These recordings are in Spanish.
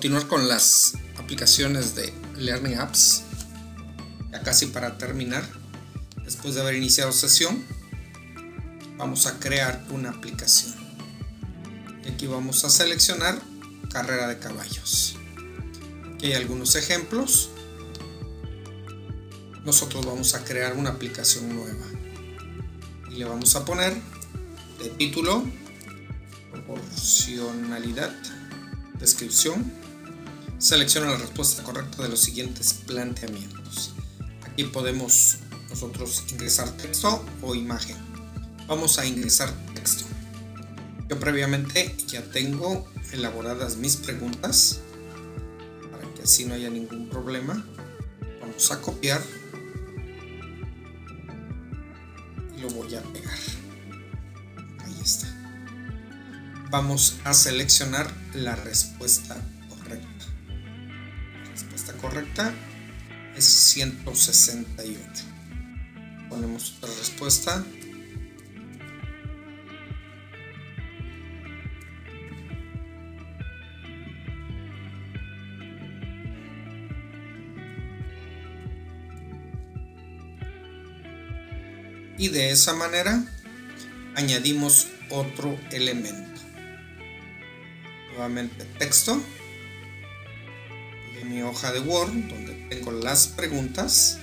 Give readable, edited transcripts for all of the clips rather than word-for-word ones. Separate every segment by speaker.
Speaker 1: continuar con las aplicaciones de Learning Apps, ya casi para terminar. Después de haber iniciado sesión, vamos a crear una aplicación. Y aquí vamos a seleccionar carrera de caballos. Aquí hay algunos ejemplos. Nosotros vamos a crear una aplicación nueva y le vamos a poner de título proporcionalidad, descripción. Selecciona la respuesta correcta de los siguientes planteamientos. Aquí podemos nosotros ingresar texto o imagen. Vamos a ingresar texto. Yo previamente ya tengo elaboradas mis preguntas para que así no haya ningún problema. Vamos a copiar y lo voy a pegar. Ahí está. Vamos a seleccionar la respuesta correcta. La respuesta correcta es 168. Ponemos otra respuesta. Y de esa manera añadimos otro elemento. Nuevamente texto de mi hoja de Word donde tengo las preguntas.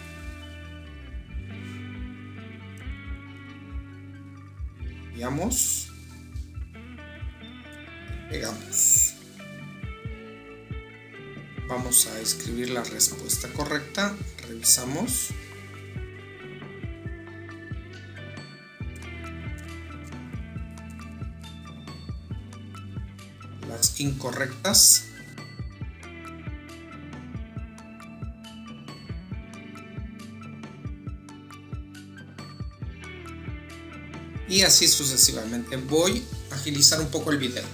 Speaker 1: Copiamos y pegamos. Vamos a escribir la respuesta correcta. Revisamos. Las incorrectas. Y así sucesivamente. Voy a agilizar un poco el video.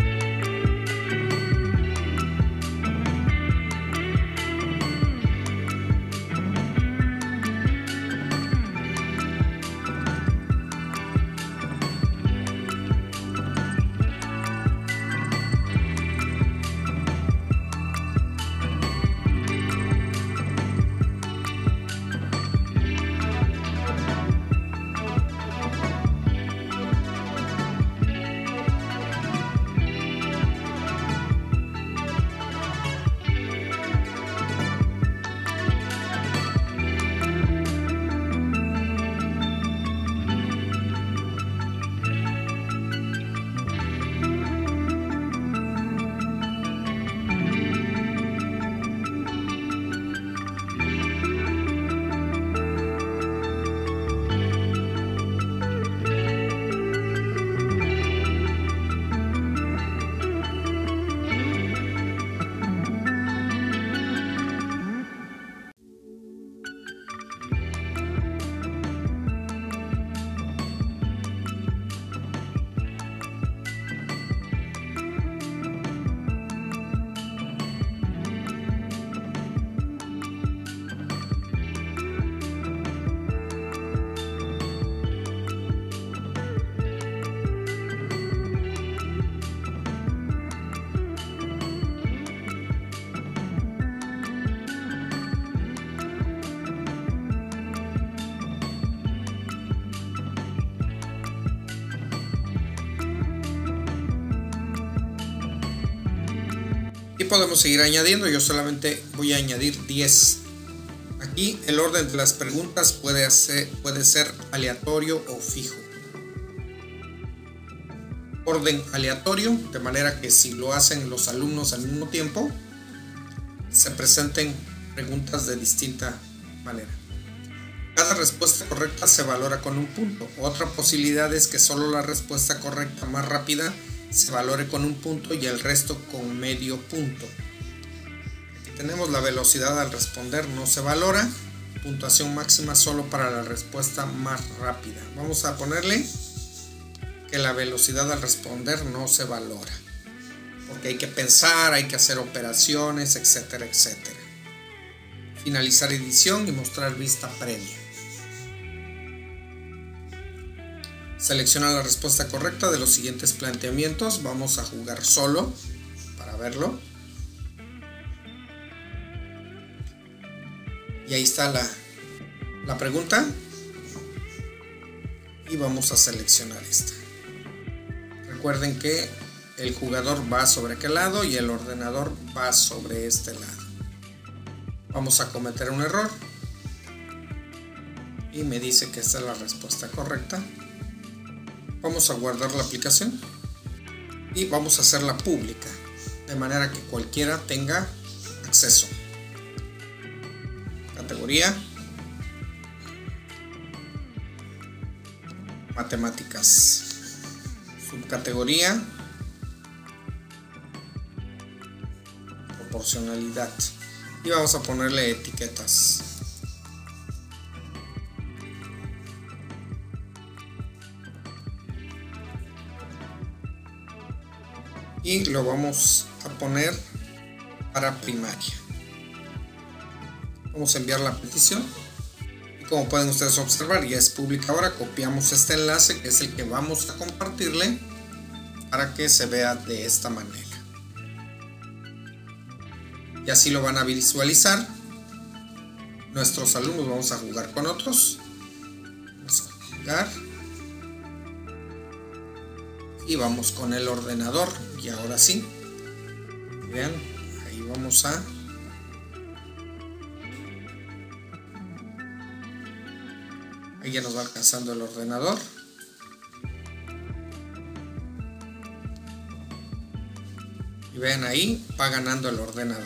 Speaker 1: Y podemos seguir añadiendo. Yo solamente voy a añadir 10. Aquí el orden de las preguntas puede ser aleatorio o fijo. Orden aleatorio, de manera que si lo hacen los alumnos al mismo tiempo, se presenten preguntas de distinta manera. Cada respuesta correcta se valora con un punto. Otra posibilidad es que solo la respuesta correcta más rápida se valore con un punto y el resto con medio punto. Aquí tenemos la velocidad al responder, no se valora. Puntuación máxima solo para la respuesta más rápida. Vamos a ponerle que la velocidad al responder no se valora, porque hay que pensar, hay que hacer operaciones, etcétera, etcétera. Finalizar edición y mostrar vista previa. Selecciona la respuesta correcta de los siguientes planteamientos. Vamos a jugar solo para verlo. Y ahí está la pregunta. Y vamos a seleccionar esta. Recuerden que el jugador va sobre aquel lado y el ordenador va sobre este lado. Vamos a cometer un error. Y me dice que esta es la respuesta correcta. Vamos a guardar la aplicación. Y vamos a hacerla pública. De manera que cualquiera tenga acceso. Categoría. Matemáticas. Subcategoría. Proporcionalidad. Y vamos a ponerle etiquetas. Y lo vamos a poner para primaria. Vamos a enviar la petición. Y como pueden ustedes observar, ya es pública ahora. Copiamos este enlace, que es el que vamos a compartirle, para que se vea de esta manera. Y así lo van a visualizar. Nuestros alumnos, vamos a jugar con otros. Vamos a jugar. Y vamos con el ordenador. Y ahora sí. Vean, ahí vamos a... Ahí ya nos va alcanzando el ordenador. Y vean, ahí va ganando el ordenador.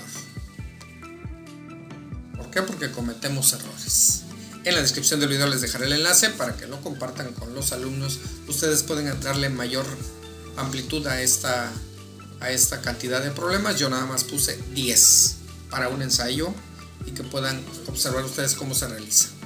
Speaker 1: ¿Por qué? Porque cometemos errores. En la descripción del video les dejaré el enlace para que lo compartan con los alumnos. Ustedes pueden darle mayor amplitud a esta cantidad de problemas. Yo nada más puse 10 para un ensayo y que puedan observar ustedes cómo se realiza.